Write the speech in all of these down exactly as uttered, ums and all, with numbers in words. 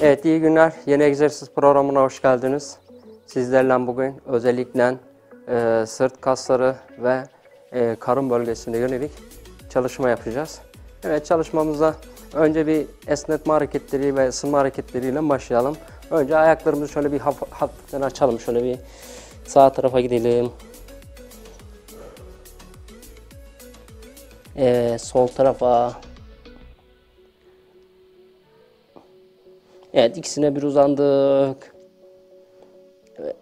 Evet, iyi günler. Yeni egzersiz programına hoş geldiniz. Sizlerle bugün özellikle e, sırt kasları ve e, karın bölgesine yönelik çalışma yapacağız. Evet, çalışmamıza önce bir esnetme hareketleri ve ısınma hareketleriyle başlayalım. Önce ayaklarımızı şöyle bir haf hafiften açalım. Şöyle bir sağ tarafa gidelim. Evet, sol tarafa. Evet, ikisine bir uzandık. Evet.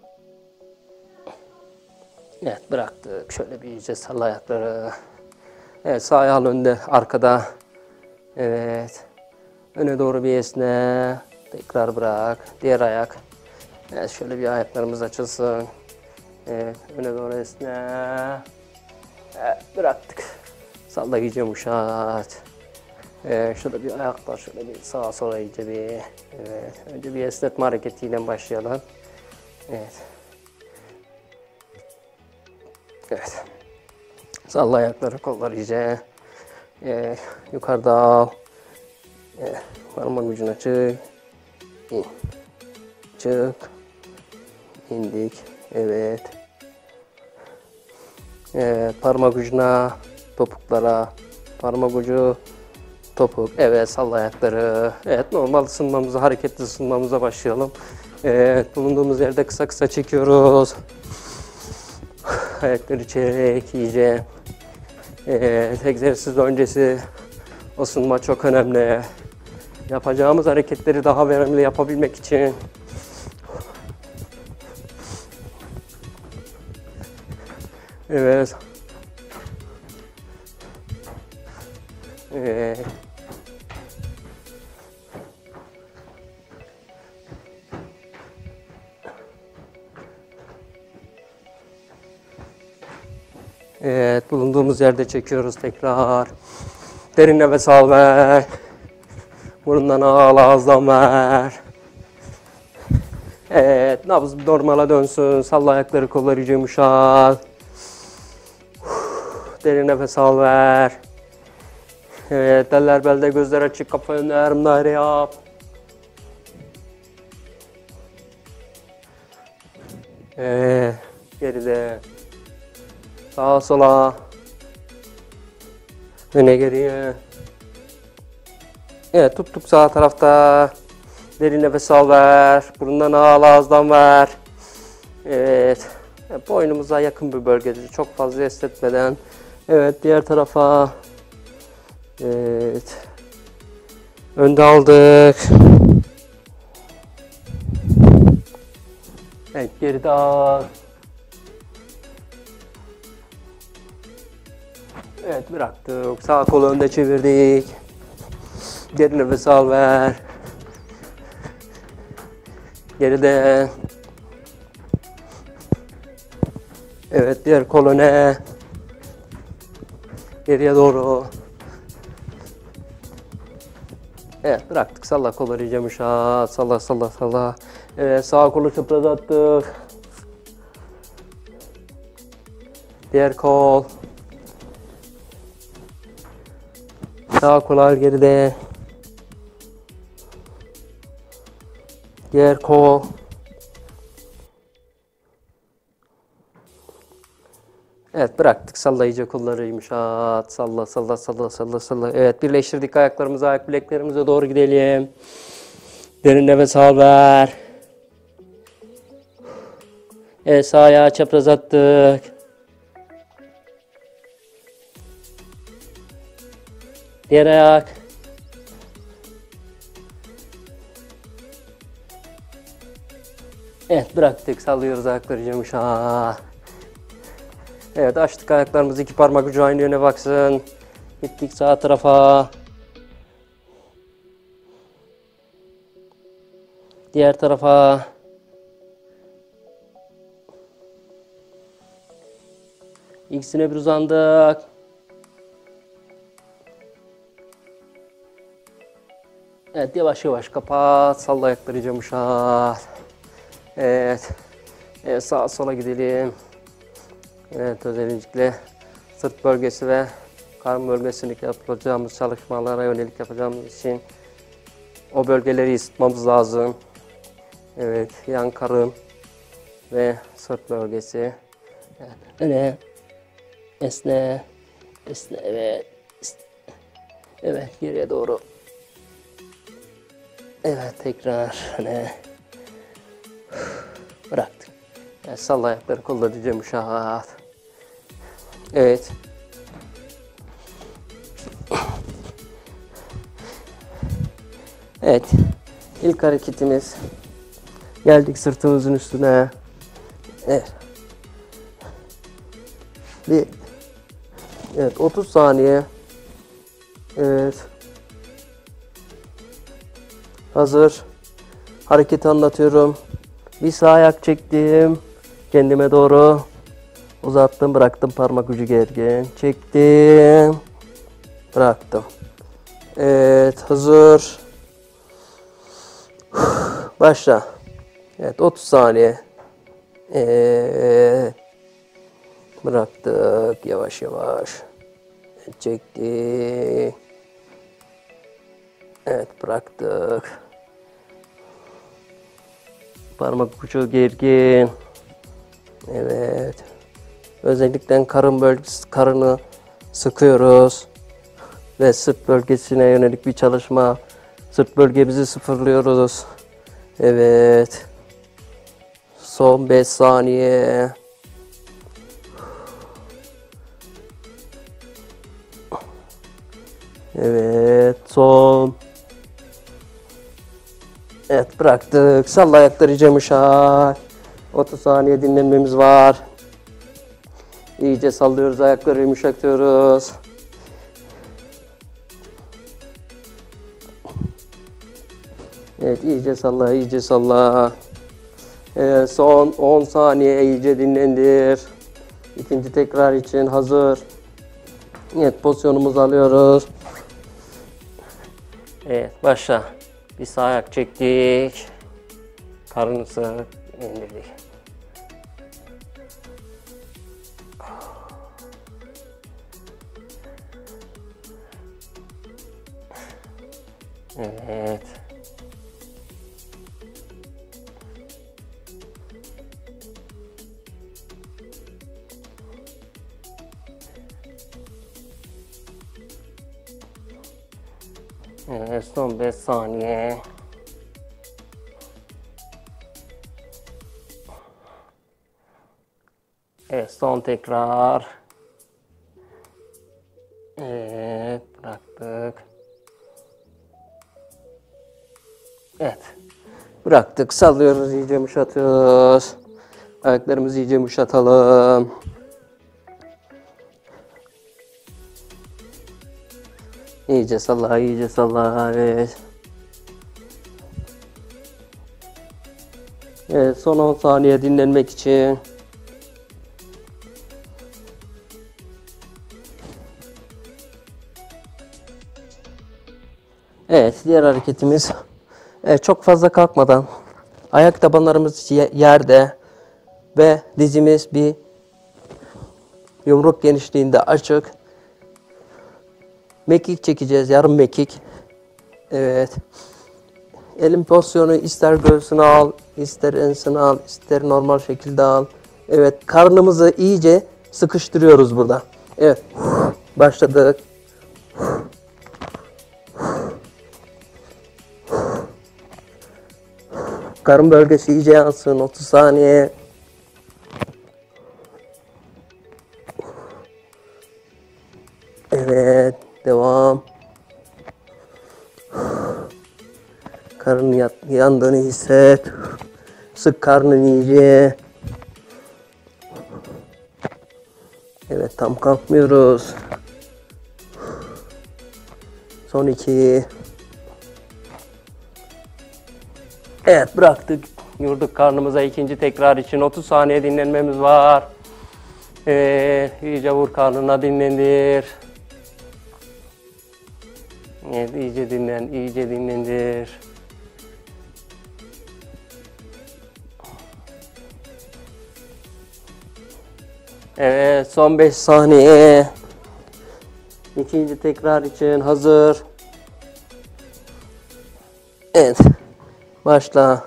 Evet, bıraktık. Şöyle bir iyice salla ayakları. Evet, sağ ayağın önde, arkada. Evet. Öne doğru bir esne. Tekrar bırak. Diğer ayak. Evet, şöyle bir ayaklarımız açılsın. Evet, öne doğru esne. Evet, bıraktık. Salla iyice yumuşat. Evet, şurada bir ayaklar, şöyle bir sağa sola iyice bir. Evet, önce bir esnetme hareketiyle başlayalım. Evet. Evet. Salla ayakları, kolları iyice. Evet, yukarıda al. Evet, parmak ucuna çık. İn. Çık. İndik. Evet. Evet, parmak ucuna, topuklara, parmak ucu, topuk. Evet, salla ayakları. Evet, normal ısınmamıza, hareketli ısınmamıza başlayalım. Evet, bulunduğumuz yerde kısa kısa çekiyoruz. Ayakları çek iyice. Evet, egzersiz öncesi ısınma çok önemli. Yapacağımız hareketleri daha verimli yapabilmek için evet. Evet. Evet, bulunduğumuz yerde çekiyoruz tekrar. Derin nefes al ver. Burundan al, ağızdan ver. Evet, nabız normale dönsün. Salla ayakları, kolları iyice yumuşat. Derin nefes al ver. Evet, eller belde, gözler açık, kafa önde, yarım daire yap. Evet, geride. Sağa sola. Öne geriye. Evet, tuttuk sağ tarafta. Derin nefes al ver. Burundan al, ağızdan ver. Evet. Boynumuza yakın bir bölgede, çok fazla esnetmeden. Evet, diğer tarafa. Evet. Önde aldık. Evet, geride al. Evet, bıraktık. Sağ kolu önde çevirdik. Derin nefes al ver. Geride. Evet, diğer kol öne. Geriye doğru. Evet, bıraktık. Salla kolları iyice yumuşat. Salla salla salla. Evet, sağ kolu çaprazlattık. Diğer kol. Sağ kol geride. Diğer kol. Evet, bıraktık. Salla iyice kolları yumuşat. Salla salla salla salla salla. Evet, birleştirdik ayaklarımızı, ayak bileklerimize doğru gidelim. Derin nefes al ver. Evet, sağ ayağı çapraz attık. Diğer ayak. Evet, bıraktık. Sallıyoruz ayakları yumuşak. Evet, açtık ayaklarımızı, iki parmak ucu aynı yöne baksın. Gittik sağ tarafa. Diğer tarafa. İkisine bir uzandık. Evet, yavaş yavaş kapat. Salla ayakları yumuşat. Evet. Evet, sağa sola gidelim. Evet, özellikle sırt bölgesi ve karın bölgesindeki yapacağımız çalışmalara yönelik yapacağımız için O bölgeleri ısıtmamız lazım. Evet, yan karın ve sırt bölgesi. Evet, öne, esne, esne, evet. Evet, geriye doğru. Evet, tekrar öne. Bıraktık. Evet, salla ayakları, kolla dize müşahat. Evet. Evet. İlk hareketimiz. Geldik sırtımızın üstüne. Evet. Bir. Evet, otuz saniye. Evet. Hazır. Hareketi anlatıyorum. Bir sağ ayak çektim. Kendime doğru. Uzattım, bıraktım, parmak ucu gergin. Çektim. Bıraktım. Evet, hazır. Başla. Evet, otuz saniye. Evet. Bıraktık yavaş yavaş. Evet, çektik. Evet, bıraktık. Parmak ucu gergin. Evet. Özellikle karın bölgesi, karını sıkıyoruz. Ve sırt bölgesine yönelik bir çalışma. Sırt bölgemizi sıfırlıyoruz. Evet. Son beş saniye. Evet, son. Evet, bıraktık. Salla ayakları iyice yumuşak. otuz saniye dinlenmemiz var. İyice sallıyoruz, ayakları yumuşatıyoruz. Evet, iyice salla, iyice salla. Evet, son on saniye iyice dinlendir. İkinci tekrar için hazır. Evet, pozisyonumuzu alıyoruz. Evet, başla. Bir sağ ayak çektik. Karnı sık indirdik. Evet. Evet, son beş saniye. Evet, son tekrar. Evet, bıraktık. Evet, bıraktık, sallıyoruz, iyice yumuşatıyoruz. Ayaklarımızı iyice yumuşatalım. İyice salla, iyice salla, evet. Evet, son on saniye dinlenmek için. Evet, diğer hareketimiz. Evet, çok fazla kalkmadan ayak tabanlarımız yerde ve dizimiz bir yumruk genişliğinde açık. Mekik çekeceğiz, yarım mekik. Evet. Elin pozisyonu ister göğsüne al, ister ensine al, ister normal şekilde al. Evet, karnımızı iyice sıkıştırıyoruz burada. Evet, başladık. Karın bölgesi iyice yansın, otuz saniye. Evet, devam. Karnın yandığını hisset. Sık karnını iyice. Evet, tam kalkmıyoruz. Son iki. Evet, bıraktık. Yurduk karnımıza ikinci tekrar için otuz saniye dinlenmemiz var. Evet, iyice vur karnına, dinlendir. Evet, iyice dinlen, iyice dinlendir. Evet, son beş saniye. İkinci tekrar için hazır. Evet. Başla.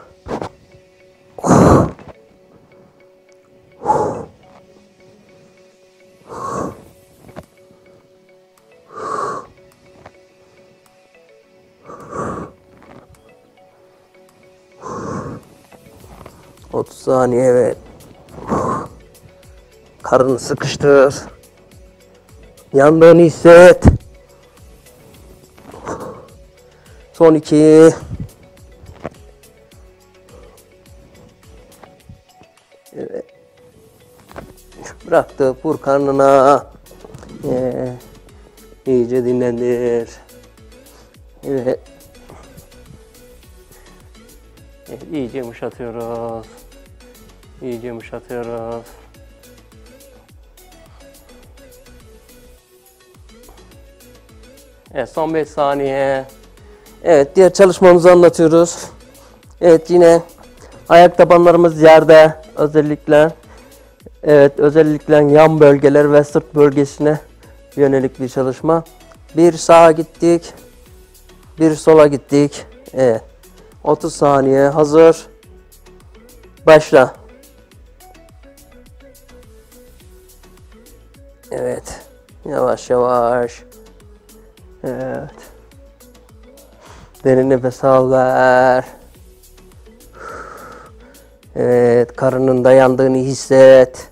otuz saniye, evet. Karnını sıkıştır. Yandığını hisset. Son iki. Evet. Bıraktı. Vur karnına. Ee, iyice dinlendir. Evet. Evet, iyice yumuşatıyoruz. İyice yumuşatıyoruz. Evet, son beş saniye. Evet, diğer çalışmamızı anlatıyoruz. Evet, yine ayak tabanlarımız yerde, özellikle evet özellikle yan bölgeler ve sırt bölgesine yönelik bir çalışma. Bir sağa gittik, bir sola gittik. Evet. otuz saniye, hazır. Başla. Evet. Yavaş yavaş. Evet. Derin nefes al, ver. Evet, karnının dayandığını hisset.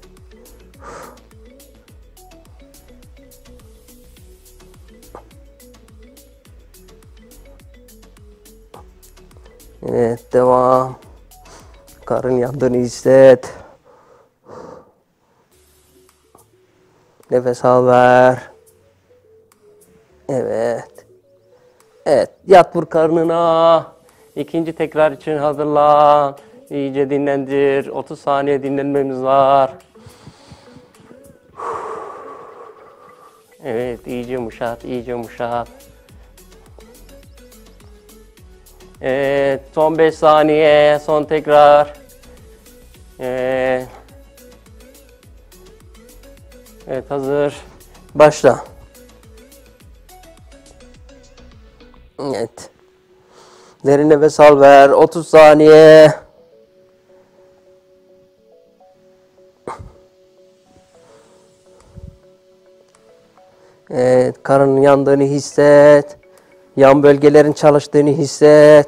Evet, devam. Karın yandığını hisset. Nefes al, ver. Evet. Evet, yat vur karnına. İkinci tekrar için hazırlan. İyice dinlendir. otuz saniye dinlenmemiz var. Evet, iyice yumuşat, iyice yumuşat. Evet, son beş saniye, son tekrar. Evet. Evet, hazır. Başla. Evet. Derin nefes al, ver. otuz saniye. Evet, karnın yandığını hisset. Yan bölgelerin çalıştığını hisset.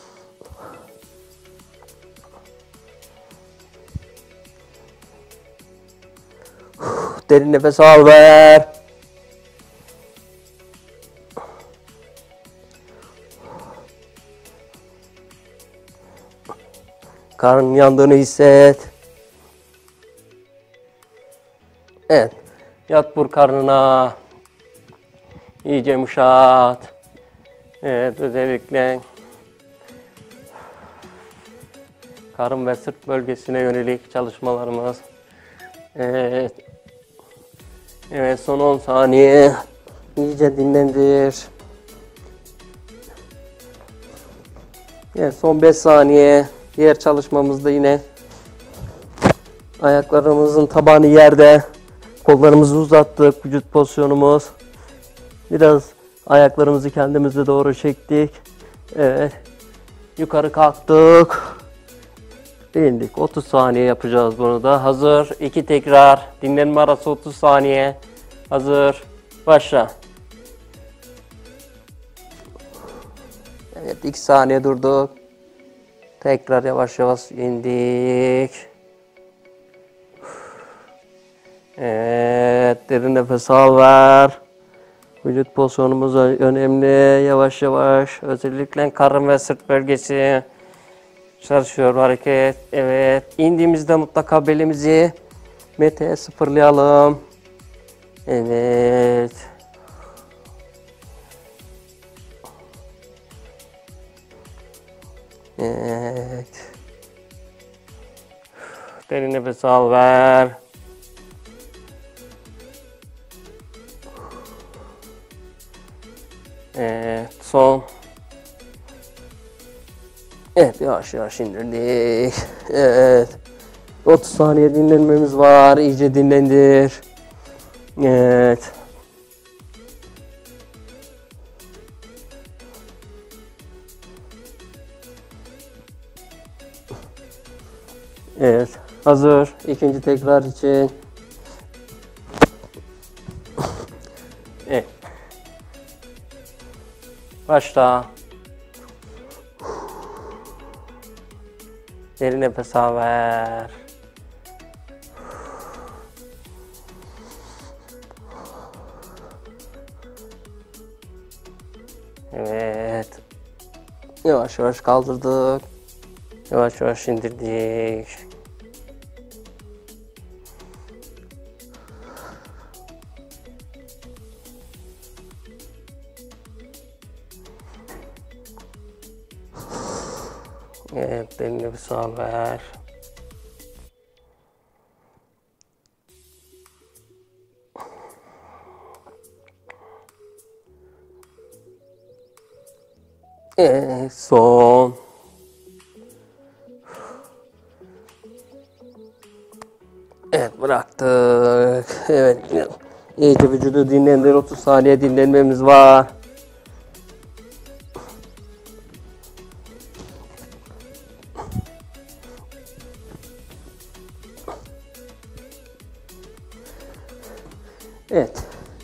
Derin nefes al, ver. Karnın yandığını hisset. Evet. Yat vur karnına. İyice yumuşat. Evet, özellikle karın ve sırt bölgesine yönelik çalışmalarımız. Evet. Evet, son on saniye. İyice dinlendir. Evet, son beş saniye. Diğer çalışmamızda yine ayaklarımızın tabanı yerde. Kollarımızı uzattık. Vücut pozisyonumuz. Biraz ayaklarımızı kendimize doğru çektik. Evet. Yukarı kalktık. İndik. otuz saniye yapacağız bunu da. Hazır. iki tekrar. Dinlenme arası otuz saniye. Hazır. Başla. Evet, iki saniye durduk. Tekrar yavaş yavaş indik. Evet, derin nefes al, ver. Vücut pozisyonumuz önemli. Yavaş yavaş. Özellikle karın ve sırt bölgesi çalışıyor hareket. Evet. İndiğimizde mutlaka belimizi meteye sıfırlayalım. Evet. Evet. Derin nefes al, ver. Evet, son. Evet, yavaş yavaş indirdik. Evet. otuz saniye dinlenmemiz var. İyice dinlendir. Evet. Evet. Hazır. İkinci tekrar için. Evet. Başla. Derin nefes al ver. Evet. Yavaş yavaş kaldırdık. Yavaş yavaş indirdik. Evet, derin nefes al ver. Evet, son. Evet, bıraktık. Evet, iyice vücudu dinlendir. otuz saniye dinlenmemiz var. Evet.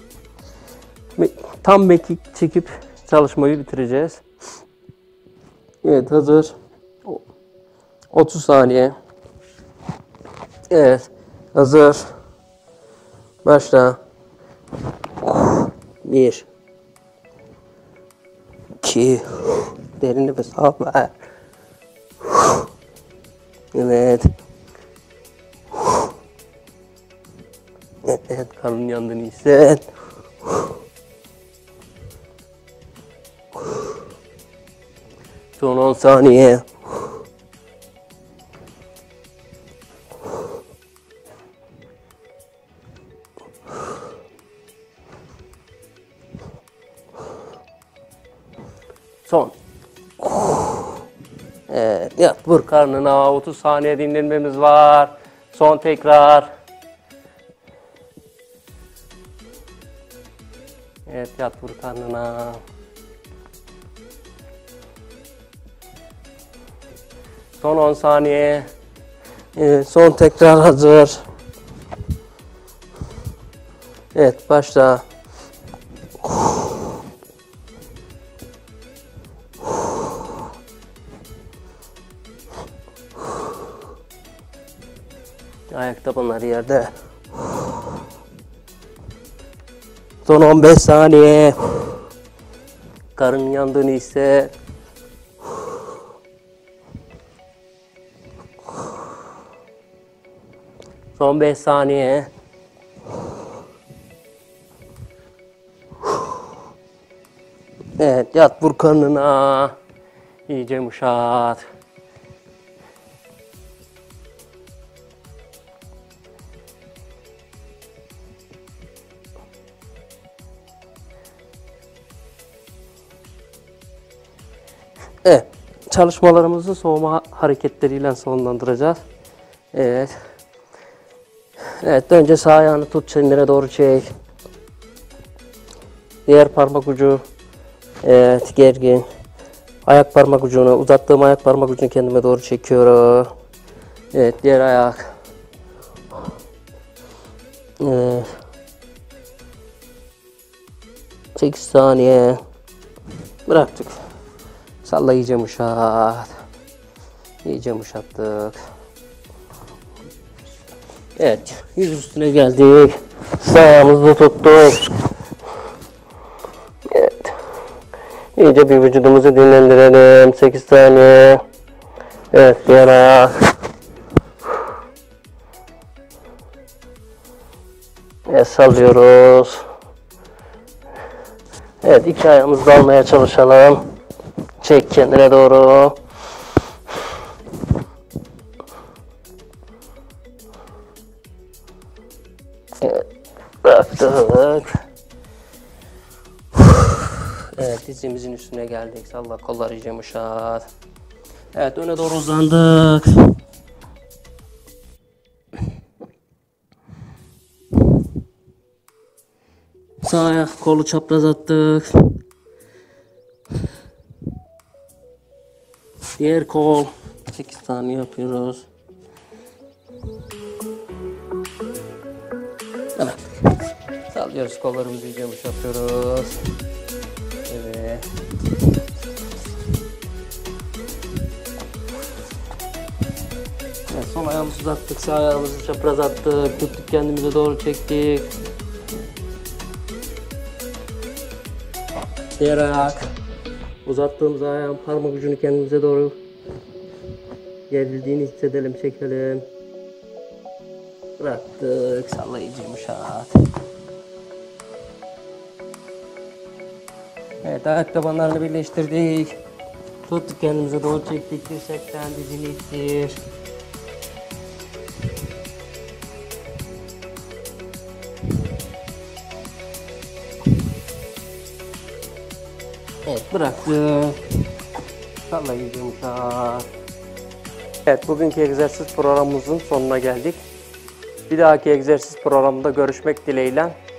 Tam mekik çekip çalışmayı bitireceğiz. Evet, hazır. otuz saniye. Evet, hazır. Başla. bir iki Derin nefes al ver. Evet. Evet, karnın yandığını hisset. Son on saniye. Son. Evet, yat vur karnına. otuz saniye dinlenmemiz var. Son tekrar. Evet, yat vur karnına. Son on saniye. Evet, son tekrar hazır. Evet, başla. Ayak tabanları yerde. Son on beş saniye. Karın yandığını hisset. Son beş saniye. Evet, yat vur karnına. İyice yumuşat. Evet, çalışmalarımızı soğuma hareketleriyle sonlandıracağız. Evet. Evet, önce sağ ayağını tut, çenlere doğru çek. Diğer parmak ucu, evet, gergin. Ayak parmak ucunu, uzattığım ayak parmak ucunu kendime doğru çekiyorum. Evet, diğer ayak. Evet. sekiz saniye. Bıraktık. Salla, iyice yumuşat. İyice yumuşattık. Evet, yüz üstüne geldik. Sağ ayağımızı tuttuk. Evet. İyice bir vücudumuzu dinlendirelim. sekiz saniye. Evet, diğer ayak. Evet, sallıyoruz. Evet, iki ayağımızı almaya çalışalım. Çek kendine doğru. Evet, bıraktık. Evet, dizimizin üstüne geldik. Salla, kolları iyice yumuşat. Evet, öne doğru uzandık. Sağ ayak, kolu çapraz attık. Diğer kol. sekiz tane yapıyoruz. Evet. Sallıyoruz, kollarımızı iyice yumuşatıyoruz. Evet. Evet, sol ayağımızı uzattık, sağ ayağımızı çapraz attık, tuttuk, kendimize doğru çektik. Diğer ayak. Uzattığımız ayağın parmak ucunu kendimize doğru gerildiğini hissedelim, çekelim. Bıraktık, sallayıcı yumuşat. Evet, ayak tabanlarını birleştirdik. Tuttuk, kendimize doğru çektik, dirsekten dizini ittir. Evet, bıraktık. Sallayıcı yumuşat. Evet, bugünkü egzersiz programımızın sonuna geldik. Bir dahaki egzersiz programında görüşmek dileğiyle.